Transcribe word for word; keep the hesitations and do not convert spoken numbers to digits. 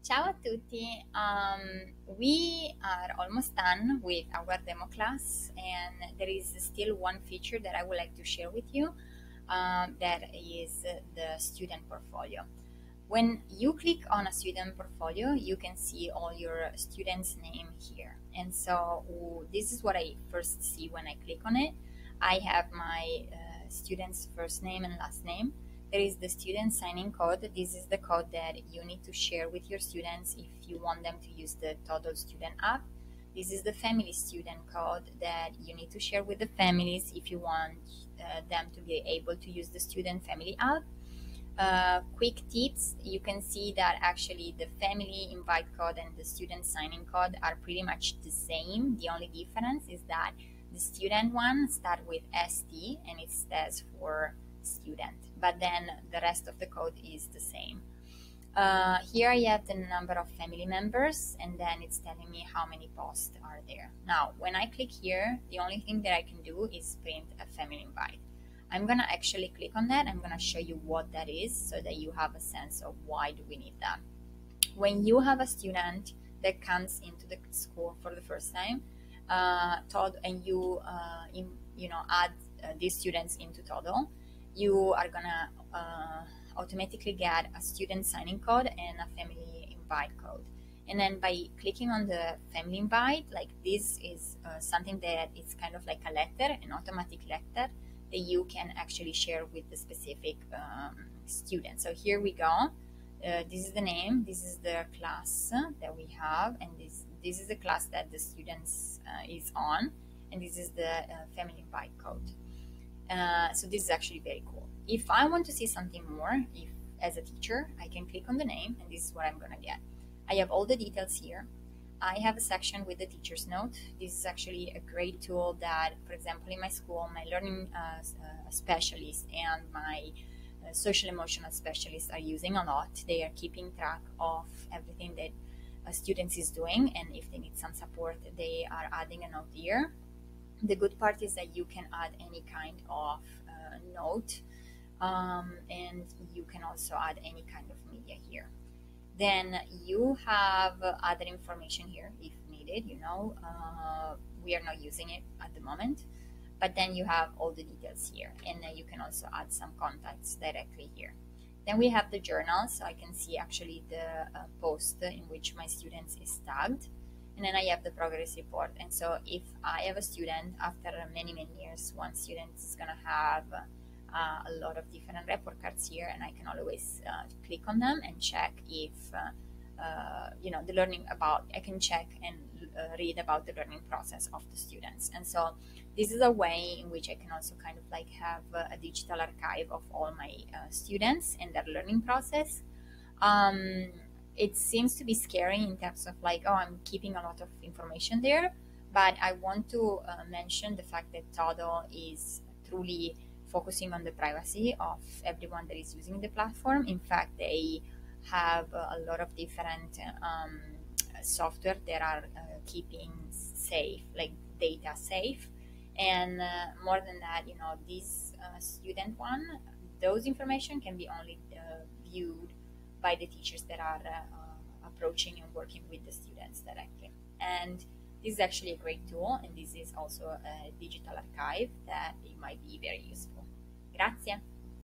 Ciao a tutti. Um, we are almost done with our demo class, and there is still one feature that I would like to share with you. Um, that is the student portfolio. When you click on a student portfolio, you can see all your students' name here. And so uh, this is what I first see when I click on it. I have my uh, student's first name and last name. There is the student sign-in code. This is the code that you need to share with your students if you want them to use the Toddle Student app. This is the family student code that you need to share with the families if you want uh, them to be able to use the student family app. Uh, quick tips, you can see that actually the family invite code and the student sign-in code are pretty much the same. The only difference is that the student one starts with S T and it stands for student, but then the rest of the code is the same. Uh, here I have the number of family members, and then it's telling me how many posts are there. Now, when I click here, the only thing that I can do is print a family invite. I'm gonna actually click on that. I'm gonna show you what that is so that you have a sense of why do we need that. When you have a student that comes into the school for the first time, uh, Todd, and you uh, in, you know add uh, these students into Toddle, you are gonna uh, automatically get a student signing code and a family invite code. And then by clicking on the family invite, like this is uh, something that is kind of like a letter, an automatic letter that you can actually share with the specific um, student. So here we go. Uh, this is the name, this is the class that we have, and this this is the class that the students uh, is on, and this is the uh, family invite code. Uh, so this is actually very cool. If I want to see something more, if as a teacher, I can click on the name, and this is what I'm gonna get. I have all the details here. I have a section with the teacher's note. This is actually a great tool that, for example, in my school, my learning uh, uh, specialist and my uh, social emotional specialists are using a lot. They are keeping track of everything that a student is doing, and if they need some support, they are adding a note here. The good part is that you can add any kind of uh, note, um, and you can also add any kind of media here. Then you have uh, other information here if needed. You know, uh, we are not using it at the moment, but then you have all the details here, and then you can also add some contacts directly here. Then we have the journal, so I can see actually the uh, post in which my students is tagged. And then I have the progress report. And so if I have a student, after many, many years, one student is going to have uh, a lot of different report cards here, and I can always uh, click on them and check if, uh, uh, you know, the learning about, I can check and uh, read about the learning process of the students. And so this is a way in which I can also kind of like have a digital archive of all my uh, students and their learning process. Um, it seems to be scary in terms of like, oh, I'm keeping a lot of information there, but I want to uh, mention the fact that Todo is truly focusing on the privacy of everyone that is using the platform. In fact, they have a lot of different um, software that are uh, keeping safe, like data safe. And uh, more than that, you know, this uh, student one, those information can be only uh, viewed by the teachers that are uh, approaching and working with the students directly. And this is actually a great tool, and this is also a digital archive that it might be very useful. Grazie.